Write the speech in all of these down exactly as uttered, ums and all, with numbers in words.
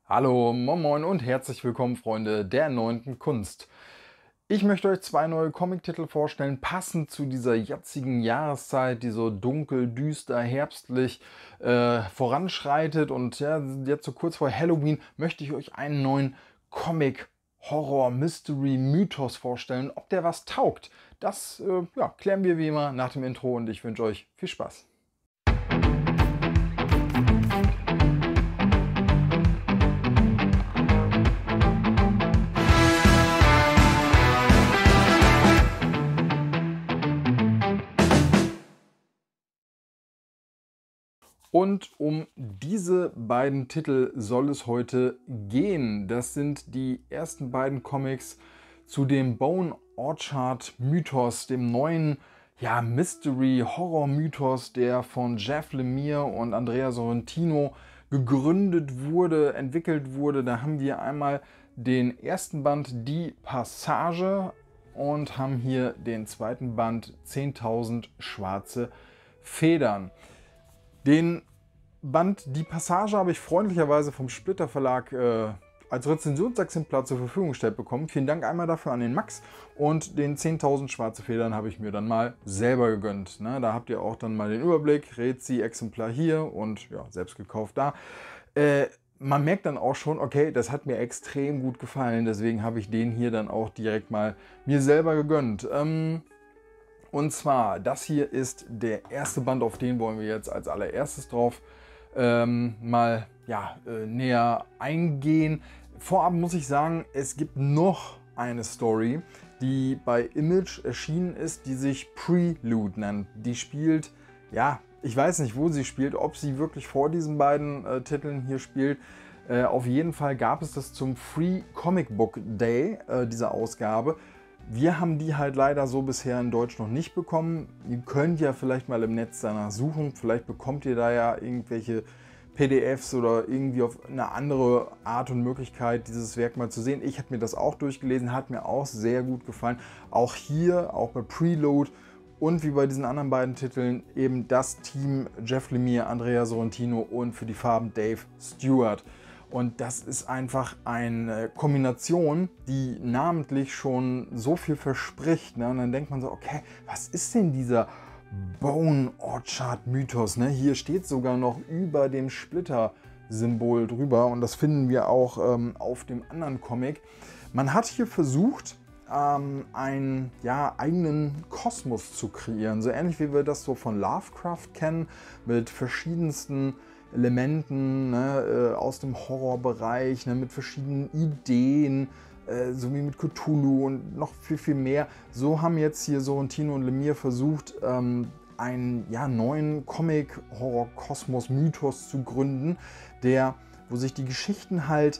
Hallo, moin moin und herzlich willkommen, Freunde der neunten Kunst. Ich möchte euch zwei neue Comic-Titel vorstellen, passend zu dieser jetzigen Jahreszeit, die so dunkel, düster, herbstlich äh, voranschreitet. Und ja, jetzt so kurz vor Halloween möchte ich euch einen neuen Comic, Horror, Mystery, Mythos vorstellen. Ob der was taugt, das äh, ja, klären wir wie immer nach dem Intro und ich wünsche euch viel Spaß. Und um diese beiden Titel soll es heute gehen. Das sind die ersten beiden Comics zu dem Bone Orchard Mythos, dem neuen ja, Mystery-Horror-Mythos, der von Jeff Lemire und Andrea Sorrentino gegründet wurde, entwickelt wurde. Da haben wir einmal den ersten Band Die Passage und haben hier den zweiten Band zehntausend schwarze Federn. Den Band Die Passage habe ich freundlicherweise vom Splitter Verlag äh, als Rezensionsexemplar zur Verfügung gestellt bekommen. Vielen Dank einmal dafür an den Max. Und den zehntausend schwarze Federn habe ich mir dann mal selber gegönnt. Ne, da habt ihr auch dann mal den Überblick. Rezi-Exemplar hier und ja, selbst gekauft da. Äh, man merkt dann auch schon, okay, das hat mir extrem gut gefallen. Deswegen habe ich den hier dann auch direkt mal mir selber gegönnt. Ähm, Und zwar, das hier ist der erste Band, auf den wollen wir jetzt als allererstes drauf ähm, mal ja, äh, näher eingehen. Vorab muss ich sagen, es gibt noch eine Story, die bei Image erschienen ist, die sich Prelude nennt. Die spielt, ja, ich weiß nicht, wo sie spielt, ob sie wirklich vor diesen beiden äh, Titeln hier spielt. Äh, auf jeden Fall gab es das zum Free Comic Book Day, äh, diese Ausgabe. Wir haben die halt leider so bisher in Deutsch noch nicht bekommen. Ihr könnt ja vielleicht mal im Netz danach suchen. Vielleicht bekommt ihr da ja irgendwelche P D Fs oder irgendwie auf eine andere Art und Möglichkeit, dieses Werk mal zu sehen. Ich habe mir das auch durchgelesen, hat mir auch sehr gut gefallen. Auch hier, auch bei Preload und wie bei diesen anderen beiden Titeln, eben das Team Jeff Lemire, Andrea Sorrentino und für die Farben Dave Stewart. Und das ist einfach eine Kombination, die namentlich schon so viel verspricht. Ne? Und dann denkt man so, okay, was ist denn dieser Bone Orchard Mythos? Ne? Hier steht sogar noch über dem Splitter-Symbol drüber und das finden wir auch ähm, auf dem anderen Comic. Man hat hier versucht, ähm, einen ja, eigenen Kosmos zu kreieren. So ähnlich wie wir das so von Lovecraft kennen, mit verschiedensten Elementen, ne, äh, aus dem Horrorbereich, ne, mit verschiedenen Ideen, äh, so wie mit Cthulhu und noch viel, viel mehr. So haben jetzt hier Sorrentino und Lemire versucht, ähm, einen ja, neuen Comic-Horror-Kosmos-Mythos zu gründen, der, wo sich die Geschichten halt,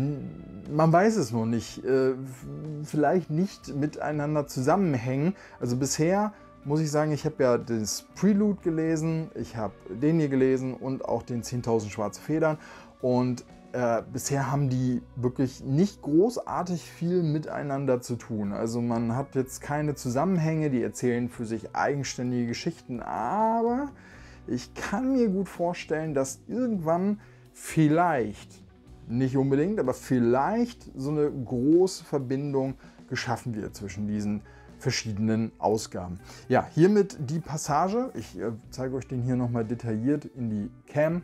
man weiß es noch nicht, äh, vielleicht nicht miteinander zusammenhängen. Also bisher muss ich sagen, ich habe ja das Prelude gelesen, ich habe den hier gelesen und auch den zehntausend schwarze Federn. Und äh, bisher haben die wirklich nicht großartig viel miteinander zu tun. Also man hat jetzt keine Zusammenhänge, die erzählen für sich eigenständige Geschichten. Aber ich kann mir gut vorstellen, dass irgendwann vielleicht, nicht unbedingt, aber vielleicht so eine große Verbindung geschaffen wird zwischen diesen verschiedenen Ausgaben. Ja, hiermit die Passage. Ich äh, zeige euch den hier nochmal detailliert in die Cam.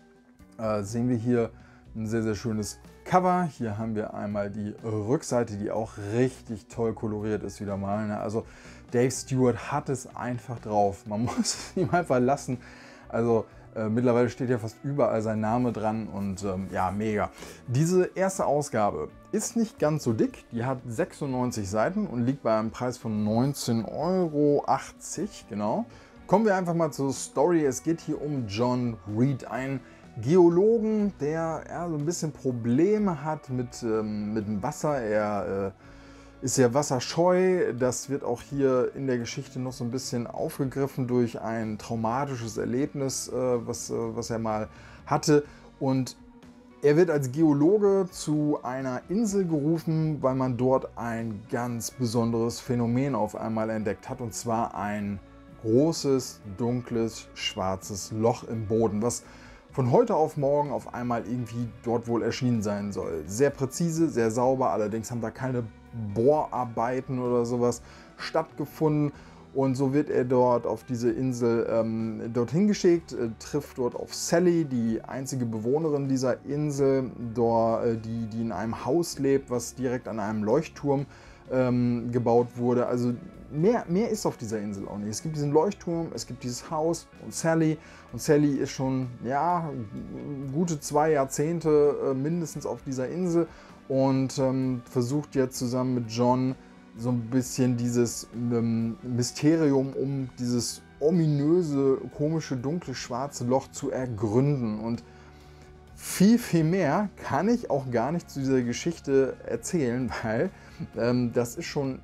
Äh, sehen wir hier ein sehr, sehr schönes Cover. Hier haben wir einmal die Rückseite, die auch richtig toll koloriert ist wieder mal. Ne? Also Dave Stewart hat es einfach drauf. Man muss es ihm einfach lassen. Also Äh, mittlerweile steht ja fast überall sein Name dran und ähm, ja, mega. Diese erste Ausgabe ist nicht ganz so dick, die hat sechsundneunzig Seiten und liegt bei einem Preis von neunzehn Euro achtzig, genau. Kommen wir einfach mal zur Story. Es geht hier um John Reed, einen Geologen, der ja, so ein bisschen Probleme hat mit, ähm, mit dem Wasser. Er äh, ist ja wasserscheu. Das wird auch hier in der Geschichte noch so ein bisschen aufgegriffen durch ein traumatisches Erlebnis, äh, was, äh, was er mal hatte. Und er wird als Geologe zu einer Insel gerufen, weil man dort ein ganz besonderes Phänomen auf einmal entdeckt hat. Und zwar ein großes, dunkles, schwarzes Loch im Boden, was von heute auf morgen auf einmal irgendwie dort wohl erschienen sein soll. Sehr präzise, sehr sauber, allerdings haben da keine Bohrarbeiten oder sowas stattgefunden. Und so wird er dort auf diese Insel ähm, dorthin geschickt, äh, trifft dort auf Sally, die einzige Bewohnerin dieser Insel, dort, äh, die, die in einem Haus lebt, was direkt an einem Leuchtturm ähm, gebaut wurde. Also mehr, mehr ist auf dieser Insel auch nicht. Es gibt diesen Leuchtturm, es gibt dieses Haus und Sally. Und Sally ist schon, ja, gute zwei Jahrzehnte äh, mindestens auf dieser Insel und ähm, versucht jetzt zusammen mit John so ein bisschen dieses ähm, Mysterium um dieses ominöse, komische, dunkle, schwarze Loch zu ergründen. Und viel, viel mehr kann ich auch gar nicht zu dieser Geschichte erzählen, weil ähm, das ist schon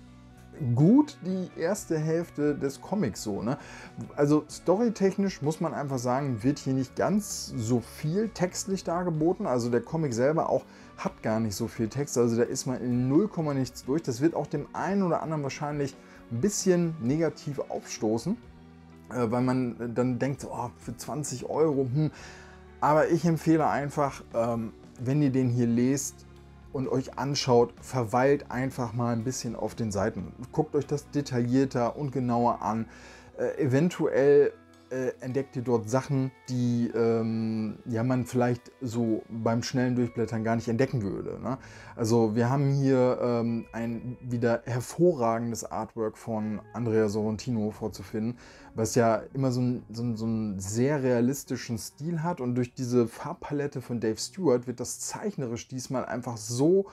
gut die erste Hälfte des Comics so. Ne? Also storytechnisch muss man einfach sagen, wird hier nicht ganz so viel textlich dargeboten. Also der Comic selber auch hat gar nicht so viel Text. Also da ist man in null Komma nichts durch. Das wird auch dem einen oder anderen wahrscheinlich ein bisschen negativ aufstoßen, äh, weil man dann denkt, oh, für zwanzig Euro, hm. Aber ich empfehle einfach, ähm, wenn ihr den hier lest und euch anschaut, verweilt einfach mal ein bisschen auf den Seiten. Guckt euch das detaillierter und genauer an. Äh, eventuell äh, entdeckt ihr dort Sachen, die ähm, ja, man vielleicht so beim schnellen Durchblättern gar nicht entdecken würde. Ne? Also wir haben hier ähm, ein wieder hervorragendes Artwork von Andrea Sorrentino vorzufinden, was ja immer so, ein, so, ein, so einen sehr realistischen Stil hat, und durch diese Farbpalette von Dave Stewart wird das zeichnerisch diesmal einfach so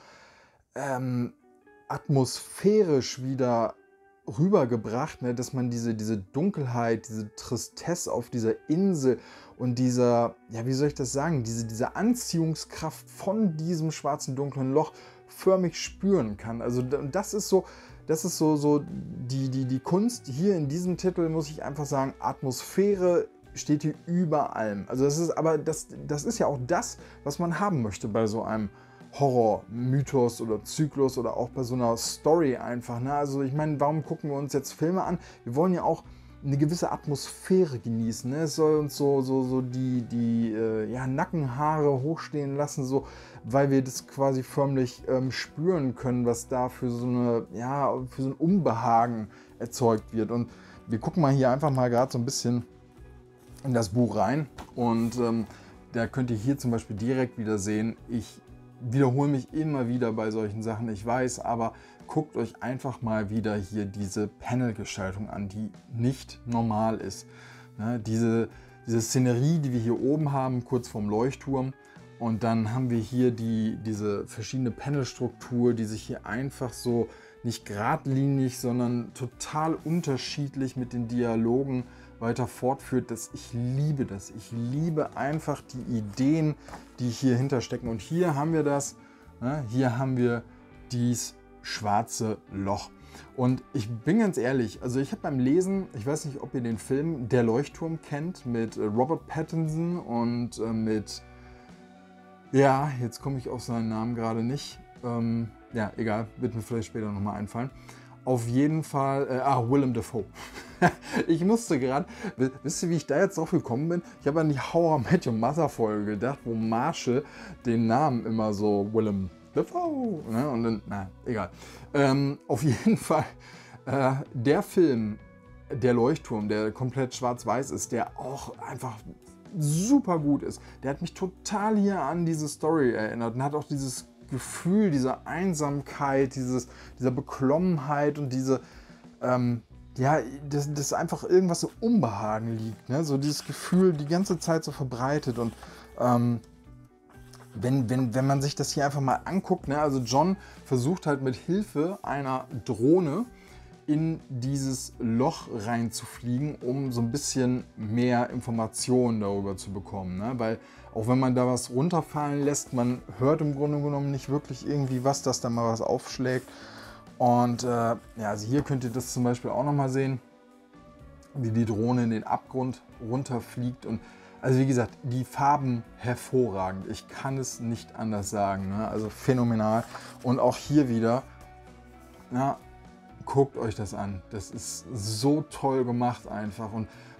ähm, atmosphärisch wieder rübergebracht, ne, dass man diese, diese Dunkelheit, diese Tristesse auf dieser Insel und dieser, ja, wie soll ich das sagen, diese, diese Anziehungskraft von diesem schwarzen, dunklen Loch förmlich spüren kann. Also das ist so, das ist so, so die, die, die Kunst hier in diesem Titel, muss ich einfach sagen, Atmosphäre steht hier über allem. Also das ist, aber das, das ist ja auch das, was man haben möchte bei so einem Horror-Mythos oder Zyklus oder auch bei so einer Story einfach. Ne? Also ich meine, warum gucken wir uns jetzt Filme an? Wir wollen ja auch eine gewisse Atmosphäre genießen. Ne? Es soll uns so, so, so die, die äh, ja, Nackenhaare hochstehen lassen, so, weil wir das quasi förmlich ähm, spüren können, was da für so, eine, ja, für so ein Unbehagen erzeugt wird. Und wir gucken mal hier einfach mal gerade so ein bisschen in das Buch rein. Und ähm, da könnt ihr hier zum Beispiel direkt wieder sehen, ich wiederhole mich immer wieder bei solchen Sachen, ich weiß, aber guckt euch einfach mal wieder hier diese Panelgestaltung an, die nicht normal ist. Ne, diese, diese Szenerie, die wir hier oben haben, kurz vorm Leuchtturm, und dann haben wir hier die, diese verschiedene Panelstruktur, die sich hier einfach so nicht geradlinig, sondern total unterschiedlich mit den Dialogen weiter fortführt. Das, ich liebe das. Ich liebe einfach die Ideen, die hier hinterstecken. Und hier haben wir das, ne? Hier haben wir dieses schwarze Loch. Und ich bin ganz ehrlich, also ich habe beim Lesen, ich weiß nicht, ob ihr den Film Der Leuchtturm kennt, mit Robert Pattinson und äh, mit, ja, jetzt komme ich auf seinen Namen gerade nicht. Ähm, ja, egal, wird mir vielleicht später nochmal einfallen. Auf jeden Fall, äh, ah, Willem Dafoe. Ich musste gerade, wisst ihr, wie ich da jetzt drauf gekommen bin? Ich habe an die How I Met Your Mother Folge gedacht, wo Marshall den Namen immer so Willem Dafoe, ne? Und dann, na, egal. Ähm, auf jeden Fall, äh, der Film, Der Leuchtturm, der komplett schwarz-weiß ist, der auch einfach super gut ist, der hat mich total hier an diese Story erinnert und hat auch dieses Gefühl dieser Einsamkeit, dieses, dieser Beklommenheit und diese, ähm, ja, dass, dass einfach irgendwas so Unbehagen liegt, ne? So dieses Gefühl die ganze Zeit so verbreitet. Und ähm, wenn, wenn, wenn man sich das hier einfach mal anguckt, ne? Also John versucht halt mit Hilfe einer Drohne in dieses Loch reinzufliegen, um so ein bisschen mehr Informationen darüber zu bekommen. Ne? Weil auch wenn man da was runterfallen lässt, man hört im Grunde genommen nicht wirklich irgendwie was, dass da mal was aufschlägt. Und äh, ja, also hier könnt ihr das zum Beispiel auch nochmal sehen, wie die Drohne in den Abgrund runterfliegt. Und also wie gesagt, die Farben hervorragend. Ich kann es nicht anders sagen. Ne? Also phänomenal. Und auch hier wieder, ja, guckt euch das an. Das ist so toll gemacht einfach. Und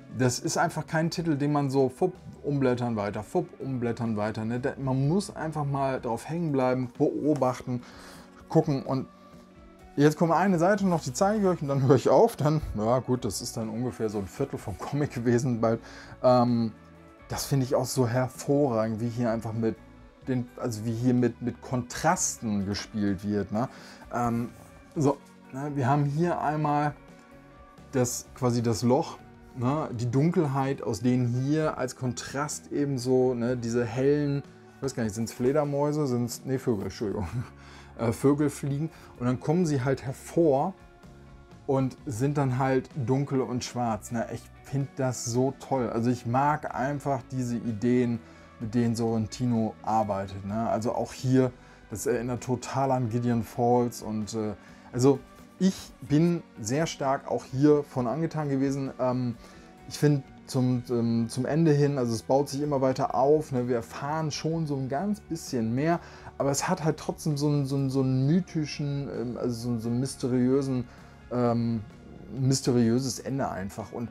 das ist einfach kein Titel, den man so fupp, umblättern weiter, fupp, umblättern weiter. Ne? Man muss einfach mal drauf hängen bleiben, beobachten, gucken und jetzt kommt eine Seite noch, die zeige ich euch und dann höre ich auf. Dann, ja gut, das ist dann ungefähr so ein Viertel vom Comic gewesen bald. Ähm, das finde ich auch so hervorragend, wie hier einfach mit den, also wie hier mit, mit Kontrasten gespielt wird. Ne? Ähm, so, ne? Wir haben hier einmal das, quasi das Loch, ne? Die Dunkelheit, aus denen hier als Kontrast ebenso ne, diese hellen, ich weiß gar nicht, sind es Fledermäuse, sind es, nee, Vögel, Entschuldigung. Vögel fliegen und dann kommen sie halt hervor und sind dann halt dunkel und schwarz. Ne? Ich finde das so toll. Also ich mag einfach diese Ideen, mit denen Sorrentino arbeitet. Ne? Also auch hier, das erinnert total an Gideon Falls und äh, also ich bin sehr stark auch hier von angetan gewesen. Ähm, ich finde Zum, ähm, zum Ende hin, also es baut sich immer weiter auf, ne? Wir erfahren schon so ein ganz bisschen mehr, aber es hat halt trotzdem so einen, so einen, so einen mythischen, ähm, also so, so einen mysteriösen, ähm, mysteriöses Ende einfach und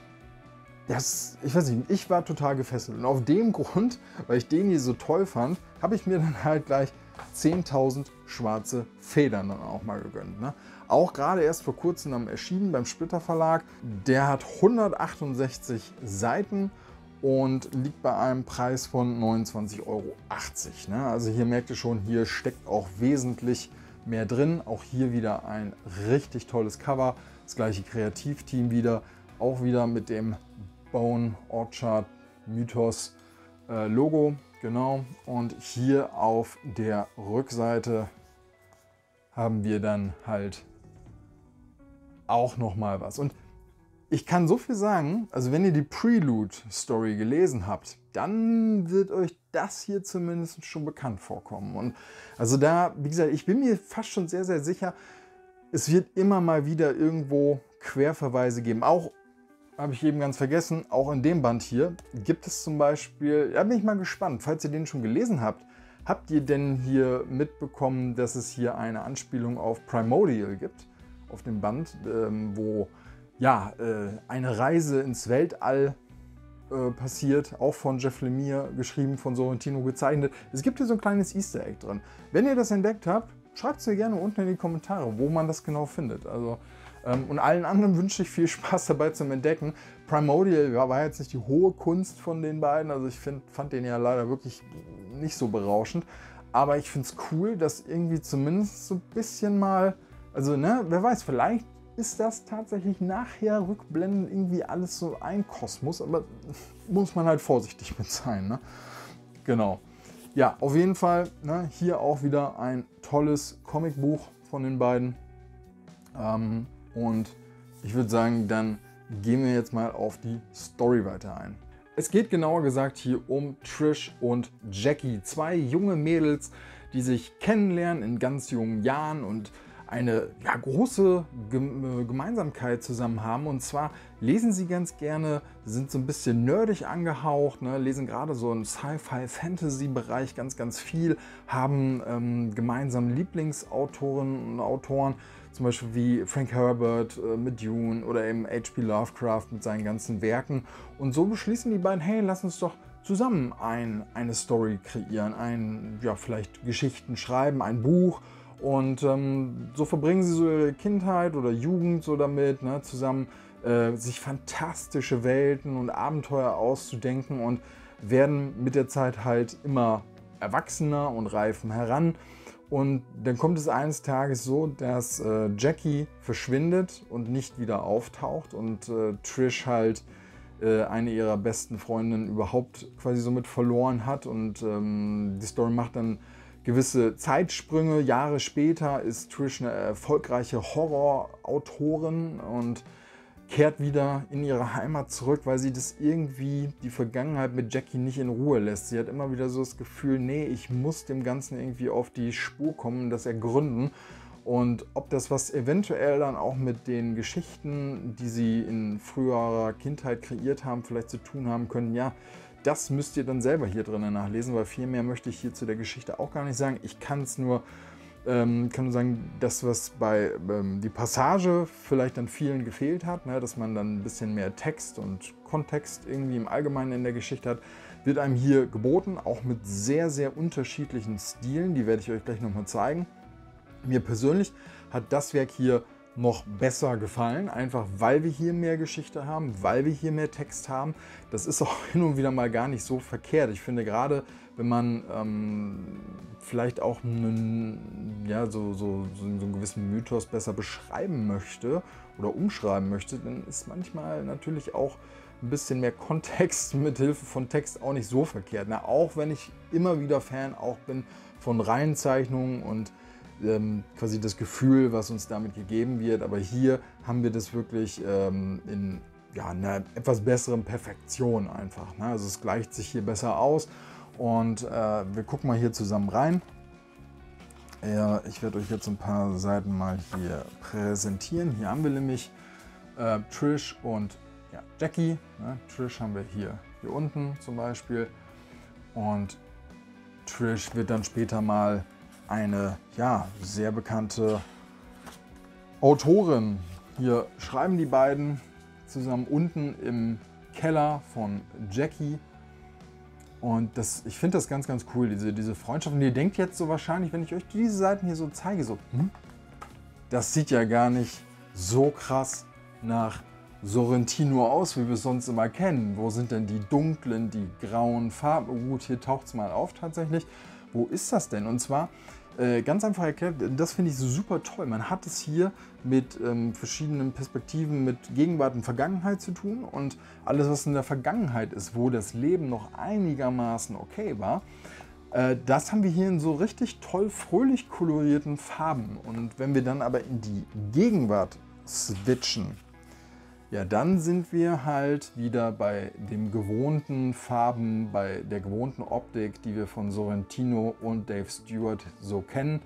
das, ich weiß nicht, ich war total gefesselt und auf dem Grund, weil ich den hier so toll fand, habe ich mir dann halt gleich zehntausend schwarze Federn dann auch mal gegönnt. Ne? Auch gerade erst vor kurzem am erschienen beim Splitter Verlag. Der hat hundertachtundsechzig Seiten und liegt bei einem Preis von neunundzwanzig Euro achtzig. Ne? Also hier merkt ihr schon, hier steckt auch wesentlich mehr drin. Auch hier wieder ein richtig tolles Cover. Das gleiche Kreativteam wieder. Auch wieder mit dem Bone Orchard Mythos äh, Logo. Genau. Und hier auf der Rückseite haben wir dann halt auch noch mal was. Und ich kann so viel sagen, also wenn ihr die Prelude-Story gelesen habt, dann wird euch das hier zumindest schon bekannt vorkommen. Und also da, wie gesagt, ich bin mir fast schon sehr, sehr sicher, es wird immer mal wieder irgendwo Querverweise geben. Auch, habe ich eben ganz vergessen, auch in dem Band hier gibt es zum Beispiel, da bin ich mal gespannt, falls ihr den schon gelesen habt, habt ihr denn hier mitbekommen, dass es hier eine Anspielung auf Primordial gibt? Auf dem Band, ähm, wo ja, äh, eine Reise ins Weltall äh, passiert, auch von Jeff Lemire, geschrieben, von Sorrentino gezeichnet. Es gibt hier so ein kleines Easter Egg drin. Wenn ihr das entdeckt habt, schreibt es mir gerne unten in die Kommentare, wo man das genau findet. Also, ähm, und allen anderen wünsche ich viel Spaß dabei zum Entdecken. Primordial ja, war jetzt nicht die hohe Kunst von den beiden, also ich find, fand den ja leider wirklich nicht so berauschend. Aber ich finde es cool, dass irgendwie zumindest so ein bisschen mal, also ne, wer weiß, vielleicht ist das tatsächlich nachher rückblenden irgendwie alles so ein Kosmos, aber muss man halt vorsichtig mit sein. Ne? Genau. Ja, auf jeden Fall ne, hier auch wieder ein tolles Comicbuch von den beiden. Ähm, und ich würde sagen, dann gehen wir jetzt mal auf die Story weiter ein. Es geht genauer gesagt hier um Trish und Jackie, zwei junge Mädels, die sich kennenlernen in ganz jungen Jahren und eine ja, große Gemeinsamkeit zusammen haben. Und zwar lesen sie ganz gerne, sind so ein bisschen nerdig angehaucht, ne, lesen gerade so im Sci-Fi-Fantasy-Bereich ganz, ganz viel, haben ähm, gemeinsam Lieblingsautoren und Autoren, zum Beispiel wie Frank Herbert äh, mit Dune oder eben H P Lovecraft mit seinen ganzen Werken. Und so beschließen die beiden, hey, lass uns doch zusammen ein, eine Story kreieren, ein, ja, vielleicht Geschichten schreiben, ein Buch. Und ähm, so verbringen sie so ihre Kindheit oder Jugend so damit, ne, zusammen äh, sich fantastische Welten und Abenteuer auszudenken und werden mit der Zeit halt immer erwachsener und reifen heran. Und dann kommt es eines Tages so, dass äh, Jackie verschwindet und nicht wieder auftaucht und äh, Trish halt äh, eine ihrer besten Freundinnen überhaupt quasi somit verloren hat. Und ähm, die Story macht dann gewisse Zeitsprünge. Jahre später ist Trish eine erfolgreiche Horrorautorin und kehrt wieder in ihre Heimat zurück, weil sie das irgendwie, die Vergangenheit mit Jackie nicht in Ruhe lässt. Sie hat immer wieder so das Gefühl, nee, ich muss dem Ganzen irgendwie auf die Spur kommen, das ergründen. Und ob das was eventuell dann auch mit den Geschichten, die sie in früherer Kindheit kreiert haben, vielleicht zu tun haben können, ja, das müsst ihr dann selber hier drinnen nachlesen, weil viel mehr möchte ich hier zu der Geschichte auch gar nicht sagen. Ich kann es nur ähm, kann man sagen, das, was bei ähm, die Passage vielleicht an vielen gefehlt hat, ne, dass man dann ein bisschen mehr Text und Kontext irgendwie im Allgemeinen in der Geschichte hat, wird einem hier geboten, auch mit sehr, sehr unterschiedlichen Stilen. Die werde ich euch gleich nochmal zeigen. Mir persönlich hat das Werk hier noch besser gefallen, einfach weil wir hier mehr Geschichte haben, weil wir hier mehr Text haben. Das ist auch hin und wieder mal gar nicht so verkehrt. Ich finde, gerade wenn man ähm, vielleicht auch einen, ja, so, so, so einen gewissen Mythos besser beschreiben möchte oder umschreiben möchte, dann ist manchmal natürlich auch ein bisschen mehr Kontext mit Hilfe von Text auch nicht so verkehrt. Na, auch wenn ich immer wieder Fan auch bin von Reihenzeichnungen und ähm, quasi das Gefühl, was uns damit gegeben wird. Aber hier haben wir das wirklich ähm, in ja, einer etwas besseren Perfektion einfach. Ne? Also es gleicht sich hier besser aus. Und äh, wir gucken mal hier zusammen rein. Ja, ich werde euch jetzt ein paar Seiten mal hier präsentieren. Hier haben wir nämlich äh, Trish und ja, Jackie. Ne? Trish haben wir hier, hier unten zum Beispiel. Und Trish wird dann später mal eine ja, sehr bekannte Autorin. Hier schreiben die beiden zusammen unten im Keller von Jackie. Und das, ich finde das ganz, ganz cool, diese, diese Freundschaft. Und ihr denkt jetzt so wahrscheinlich, wenn ich euch diese Seiten hier so zeige, so, hm, das sieht ja gar nicht so krass nach Sorrentino aus, wie wir es sonst immer kennen. Wo sind denn die dunklen, die grauen Farben? Oh, gut, hier taucht es mal auf tatsächlich. Wo ist das denn? Und zwar, äh, ganz einfach erklärt, das finde ich so super toll. Man hat es hier mit ähm, verschiedenen Perspektiven, mit Gegenwart und Vergangenheit zu tun. Und alles, was in der Vergangenheit ist, wo das Leben noch einigermaßen okay war, äh, das haben wir hier in so richtig toll, fröhlich kolorierten Farben. Und wenn wir dann aber in die Gegenwart switchen, ja, dann sind wir halt wieder bei den gewohnten Farben, bei der gewohnten Optik, die wir von Sorrentino und Dave Stewart so kennen.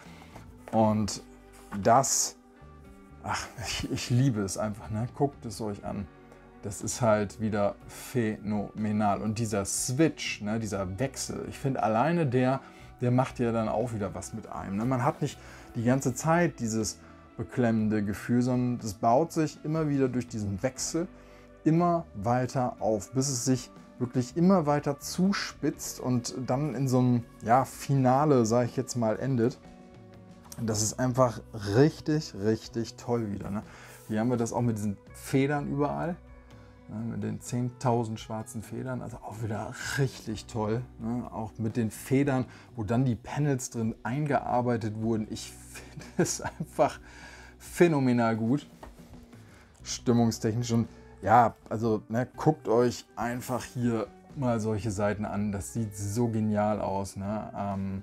Und das, ach, ich, ich liebe es einfach, ne? Guckt es euch an. Das ist halt wieder phänomenal. Und dieser Switch, ne, dieser Wechsel, ich finde alleine der, der macht ja dann auch wieder was mit einem. Ne? Man hat nicht die ganze Zeit dieses beklemmende Gefühl, sondern das baut sich immer wieder durch diesen Wechsel immer weiter auf, bis es sich wirklich immer weiter zuspitzt und dann in so einem ja, Finale, sage ich jetzt mal, endet. Das ist einfach richtig, richtig toll wieder. Ne? Hier haben wir das auch mit diesen Federn überall, ne? Mit den zehntausend schwarzen Federn, also auch wieder richtig toll. Ne? Auch mit den Federn, wo dann die Panels drin eingearbeitet wurden. Ich finde es einfach phänomenal gut, stimmungstechnisch. Und ja, also ne, guckt euch einfach hier mal solche Seiten an. Das sieht so genial aus. Ne? Ähm,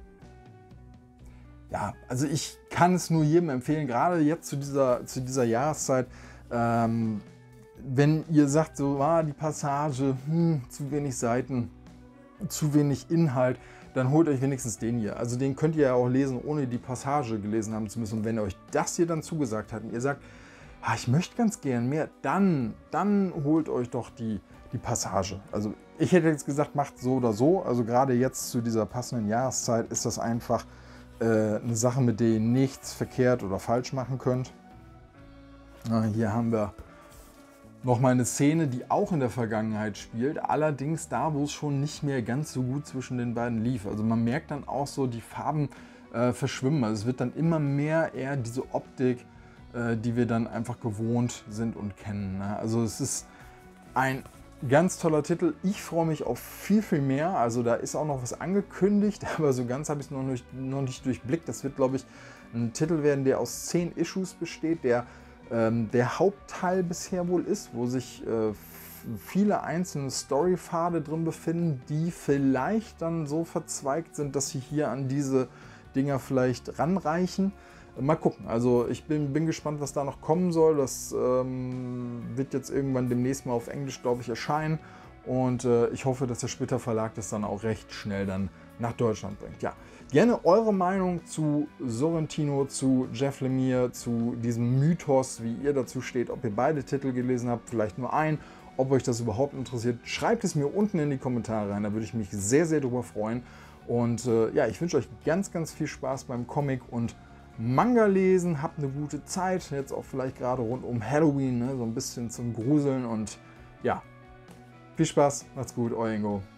ja, also ich kann es nur jedem empfehlen, gerade jetzt zu dieser, zu dieser Jahreszeit. Ähm, wenn ihr sagt, so ah, die Passage, hm, zu wenig Seiten, zu wenig Inhalt, dann holt euch wenigstens den hier. Also den könnt ihr ja auch lesen, ohne die Passage gelesen haben zu müssen. Und wenn euch das hier dann zugesagt hat und ihr sagt, ah, ich möchte ganz gern mehr, dann, dann holt euch doch die, die Passage. Also ich hätte jetzt gesagt, macht so oder so. Also gerade jetzt zu dieser passenden Jahreszeit ist das einfach äh, eine Sache, mit der ihr nichts verkehrt oder falsch machen könnt. Na, hier haben wir nochmal eine Szene, die auch in der Vergangenheit spielt, allerdings da, wo es schon nicht mehr ganz so gut zwischen den beiden lief. Also man merkt dann auch so, die Farben äh, verschwimmen. Also es wird dann immer mehr eher diese Optik, äh, die wir dann einfach gewohnt sind und kennen. Ne? Also es ist ein ganz toller Titel. Ich freue mich auf viel, viel mehr. Also da ist auch noch was angekündigt, aber so ganz habe ich es noch nicht, noch nicht durchblickt. Das wird, glaube ich, ein Titel werden, der aus zehn Issues besteht, der der Hauptteil bisher wohl ist, wo sich äh, viele einzelne Storypfade drin befinden, die vielleicht dann so verzweigt sind, dass sie hier an diese Dinger vielleicht ranreichen. Mal gucken, also ich bin, bin gespannt, was da noch kommen soll. Das ähm, wird jetzt irgendwann demnächst mal auf Englisch, glaube ich, erscheinen. Und äh, ich hoffe, dass der Splitter Verlag das dann auch recht schnell dann nach Deutschland bringt. Ja, gerne eure Meinung zu Sorrentino, zu Jeff Lemire, zu diesem Mythos, wie ihr dazu steht, ob ihr beide Titel gelesen habt, vielleicht nur einen, ob euch das überhaupt interessiert. Schreibt es mir unten in die Kommentare rein, da würde ich mich sehr, sehr drüber freuen. Und äh, ja, ich wünsche euch ganz, ganz viel Spaß beim Comic und Manga lesen. Habt eine gute Zeit, jetzt auch vielleicht gerade rund um Halloween, ne? So ein bisschen zum Gruseln. Und ja, viel Spaß, macht's gut, euer Ingo.